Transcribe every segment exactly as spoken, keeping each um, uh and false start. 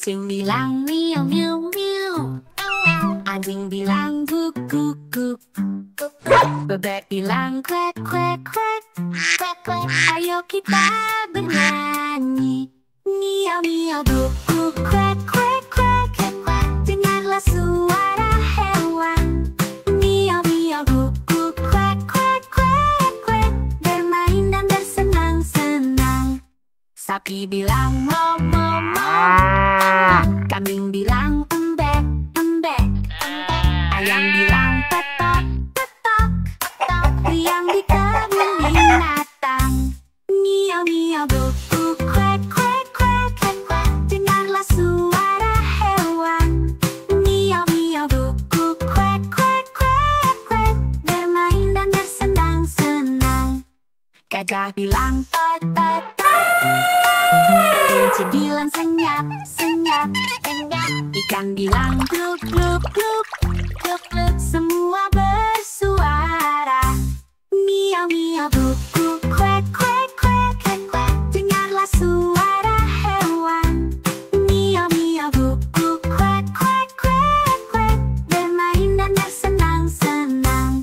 Kucing bilang miau miau miau, anjing bilang guk guk guk, bebek bilang kwek kwek kwek, kwek kwek. Ayo kita bernyanyi, miau miau guk guk kwek kwek kwek, kwek. Dengarlah suara hewan, miau miau guk guk kwek kwek kwek, kwek. Bermain dan bersenang-senang. Sapi bilang mo mo mo, kambing bilang embek embek, ayam bilang petok petok petok. Riang di kebun binatang, miau miau guk guk kwek kwek kwek, kwek. Dengarlah suara hewan, miau miau guk guk kwek kwek kwek, kwek. Bermain dan bersenang-senang. Gajah bilang tot tot tot, kelinci bilang senyap senyap senyap, ikan bilang gluk gluk gluk gluk gluk. Semua bersuara, miau miau guk guk kwek kwek kwek, kwek. Dengarlah suara hewan, miau miau guk guk kwek kwek kwek, kwek. Bermain dan bersenang-senang.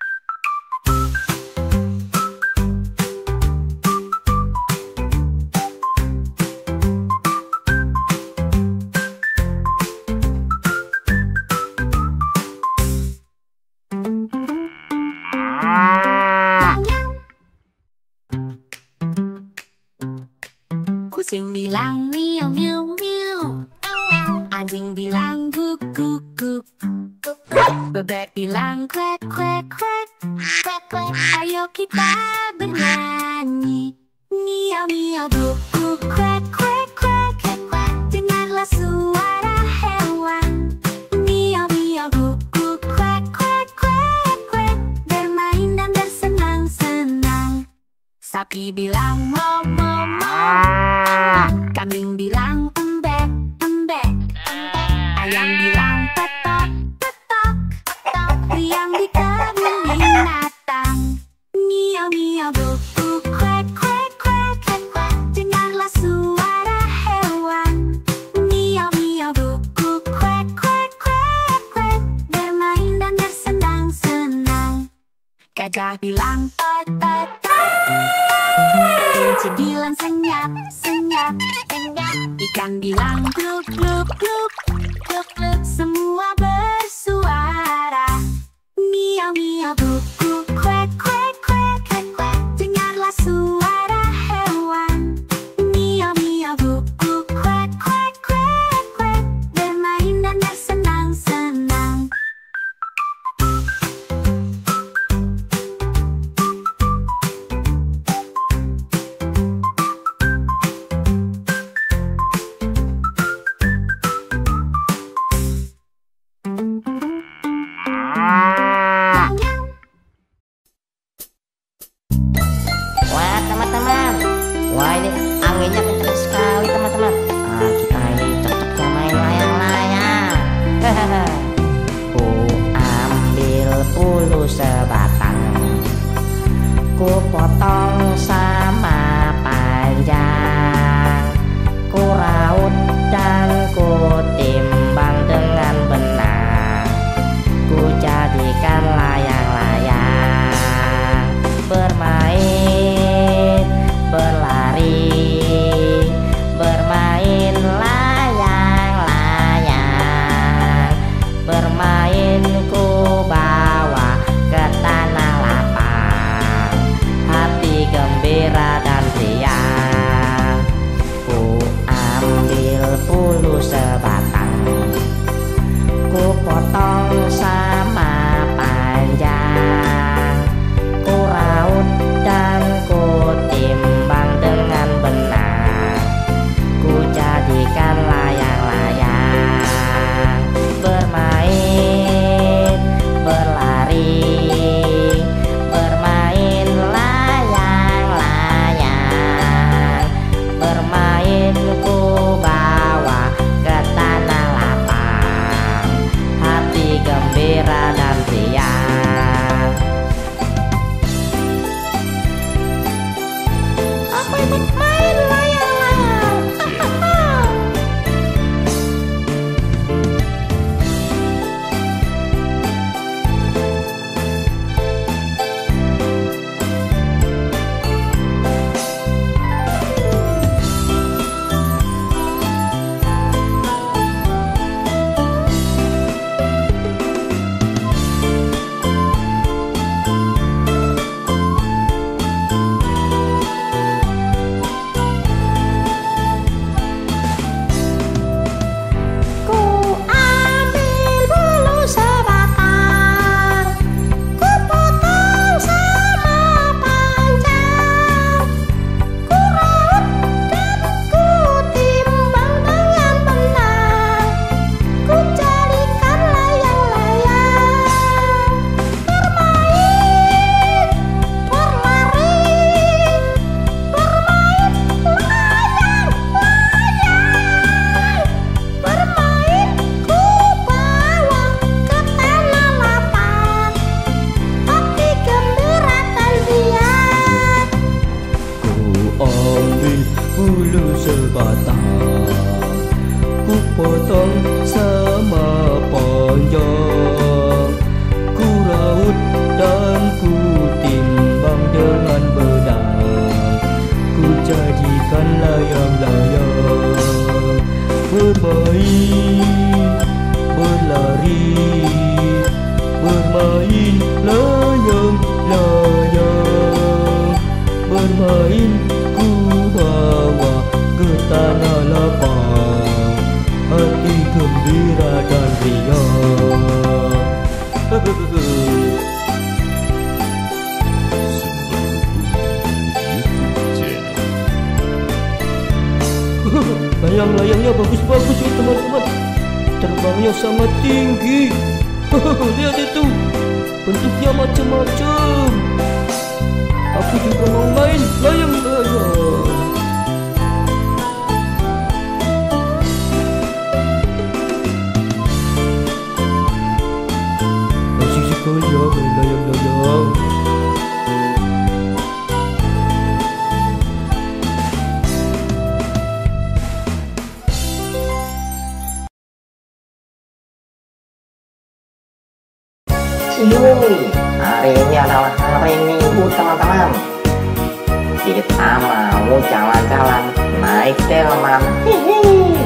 Kucing bilang miau miau miau, anjing bilang guk guk guk, bebek bilang kwek kwek kwek, kwek kwek. Ayo kita bernyanyi, miau miau guk guk kwek kwek kwek, kwek. Dengarlah suara hewan, miau miau guk guk kwek kwek kwek, kwek. Bermain dan bersenang-senang. Sapi bilang mo mo mo, kambing bilang embek embek, ayam bilang petok petok petok. Riang di kebun binatang, miau miau guk guk kwek kwek kwek, kwek. Dengarlah suara hewan, miau miau guk guk kwek kwek kwek, kwek. Bermain dan bersenang-senang. Gajah bilang tot tot tot, kelinci bilang senyap senyap senyap, ikan bilang gluk gluk gluk gluk gluk. Semua bersuara, miau miau guk guk kwek kwek kwek, kwek. Dengarlah suara hewan, miau miau guk guk kwek kwek kwek, kwek. Bermain dan bersenang-senang. Wah teman-teman, wah ini anginnya kencang sekali teman-teman. Ah, kita ini cocoknya main layang-layang. Ku ambil bulu sebatang, ku potong sama panjang, ku raut dan ku timbang dengan benar, ku jadikan layang-layang. Bermain, berlari, bermain layang-layang, bermain ku bawa ke tanah lapang, hati gembira dan riang. Ku ambil bulu sebatang, ku potong sama panjang, ku raut dan ku timbang dengan benar, ku jadikan layang-layang. Bermain, berlari, bermain layang-layang, bermain ku bawa ke tanah lapang, hati gembira dan riang. Aku ikut main layang-layang. ambil bulu sebatang, ku potong sama panjang, ku raut dan ku timbang dengan benar, ku jadikan layang-layang. Bermain, berlari, bermain layang-layang, bermain ku bawa ke tanah lapang, hati gembira dan riang. Layang-layangnya bagus-bagus ya teman-teman, terbangnya sangat tinggi. Lihat itu, bentuknya macam-macam. Aku juga mau main layang-layang. Asik sekali ya main layang-layang. Yuy, hari ini adalah hari Minggu teman-teman. Kita mau jalan-jalan naik delman. Hihi.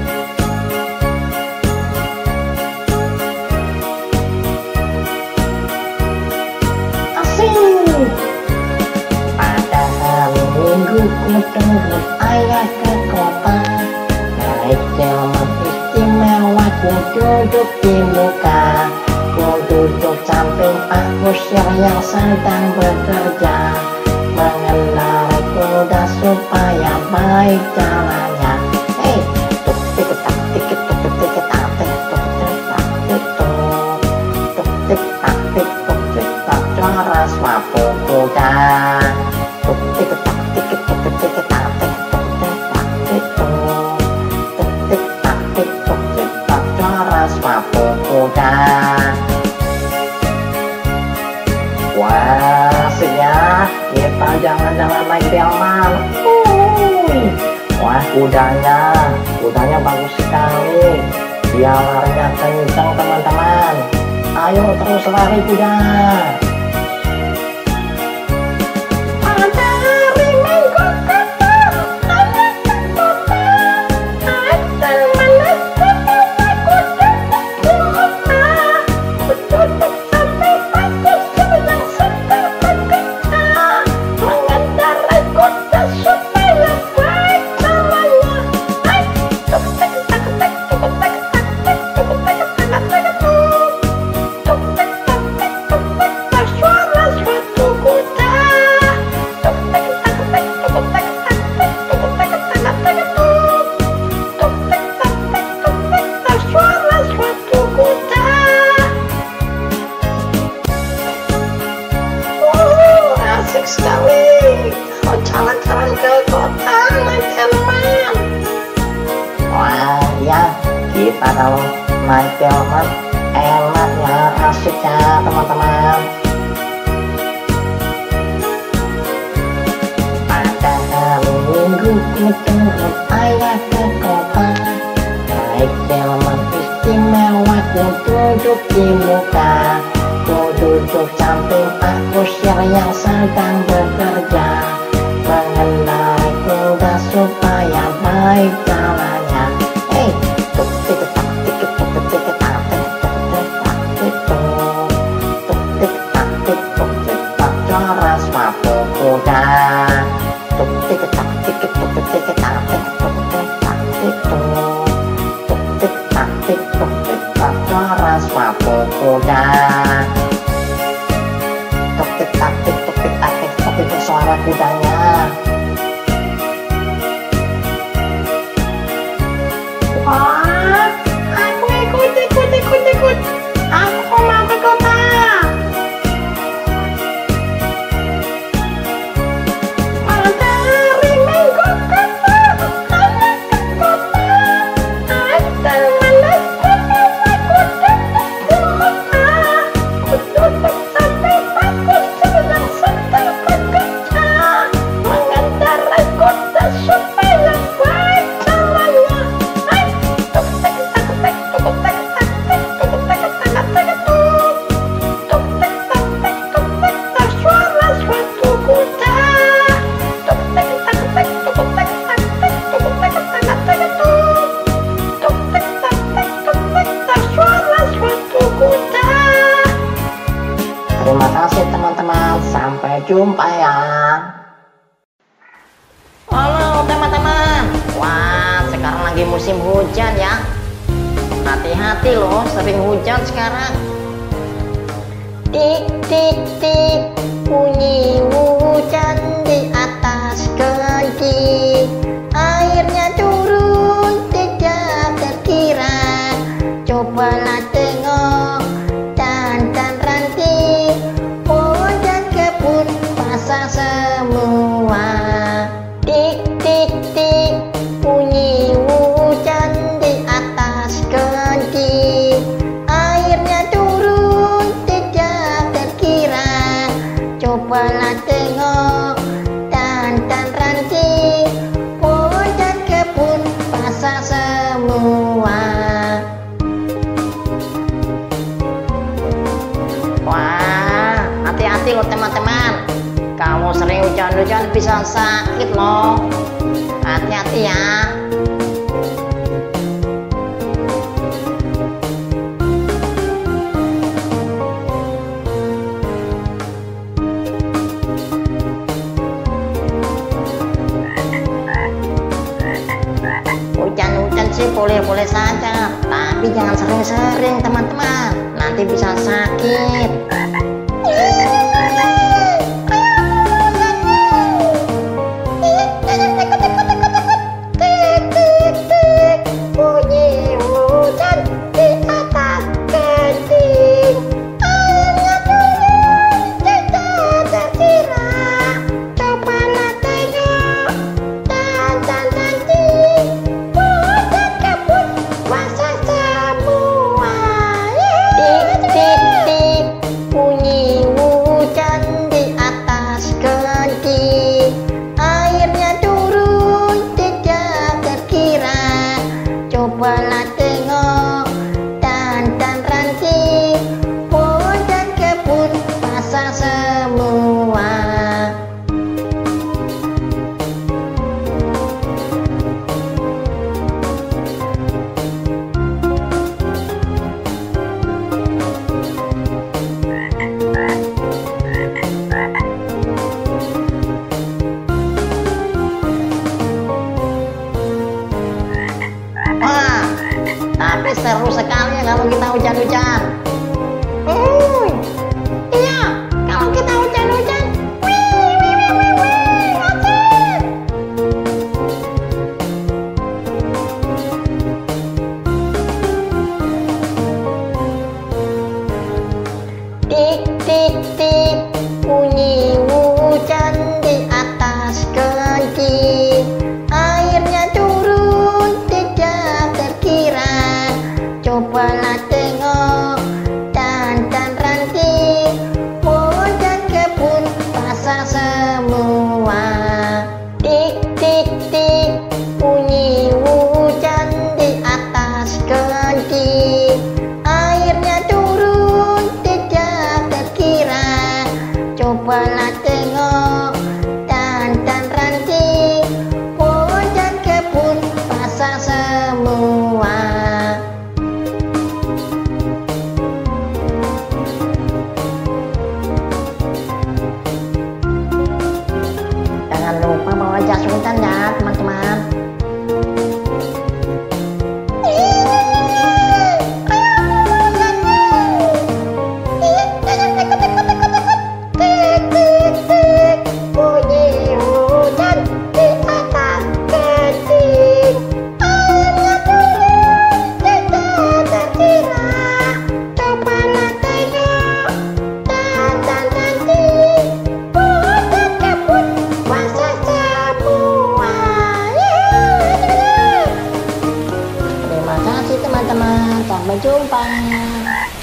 Asik. Pada hari Minggu ku turut ayah ke kota, naik delman istimewa, ku duduk di muka. Ku duduk samping Pak Kusir yang sedang bekerja, mengendarai kuda supaya baik jalannya. Hei, tuk tik tak tik tuk tik tik tak tik tuk tik tak tik tuk tuk tik tak tik tuk tik tak suara suatu kuda. Tuk tik tak tik tuk tik tik tak tik tuk tik tak tik tuk tuk tik tak tik tuk tik tak suara suatu kuda. Wah, asik ya, kita jangan-jangan naik delman. Uy. Wah, kudanya, kudanya bagus sekali. Dia larinya kencang teman-teman. Ayo terus lari kuda. Pada hari Minggu kita naik ke kota, naik delman istimewa, ku duduk di muka, ku duduk sampai bagus yang sedang bekerja, mengendarai kuda supaya baik jalannya. Hai, tuk tik tak tik tuk tik tak tik tuk tik tak tik tuk tuk tik tak tik tuk tik tak suara suatu kuda. Tuk tik tak tik tuk tik tak tik tuk tik tak tik tuk tuk tik tak tik tuk tik tak suara suatu kuda. Asik sekali, mau jalan-jalan ke kota naik delman. Wah ya, kita kalau naik delman enak ya, asik ya teman-teman. Pada hari Minggu ku turut ayah ke kota, naik delman istimewa, ku duduk di muka, ku duduk samping Pak Kusir yang sedang bekerja, mengendarai kuda supaya baik jalannya. Hei, tuk tik tak tik tuk tik tak tik tuk tik tak tik tuk tuk tik tak tik tuk tik tak suara suatu kuda. Tuk tik tak tik tuk tik tak tik tuk tik tak tik tuk tuk tik tak tik tuk tik tak suara suatu kuda. Tuk tik tak tik tuk tik tak tik tuk tik suara kudanya. jumpa ya. Halo teman-teman. Wah, sekarang lagi musim hujan ya. Hati-hati loh, sering hujan sekarang. Tik tik tik, bunyi hujan di atas kaki. Airnya turun tidak terkira. Cobalah tengok dan dan ranting, pohon dan kebun basah semua. Tik tik tik, bunyi hujan di atas kaki. Airnya turun tidak terkira. Cobalah tengok dan dan ranting, pohon dan kebun basah semua. Wah, hati-hati loh teman-teman. Kalau sering hujan-hujan bisa sakit loh. Hati-hati ya. Hujan-hujan sih boleh-boleh saja, tapi jangan sering-sering teman-teman. Nanti bisa sakit. Cobalah tengok dan dan ranting, pohon dan kebun basah semua. Wah, tapi seru sekali ya kalau kita hujan-hujan. Hmm, iya, kalau kita hujan-hujan. Wih, wih, wih, wih, wih, asik. Tik, tik, tik, bunyi hujan di atas kaki. Airnya turun tidak terkira. Cobalah tengok dan dan ranting, pohon dan kebun basah semua. Tik tik tik, bunyi hujan di atas kaki. Airnya turun tidak terkira. Cobalah tengok dan dan ranting, pohon dan kebun basah semua. Jangan lupa bawa jas hujan ya teman-teman. Terima kasih teman-teman, sampai jumpa.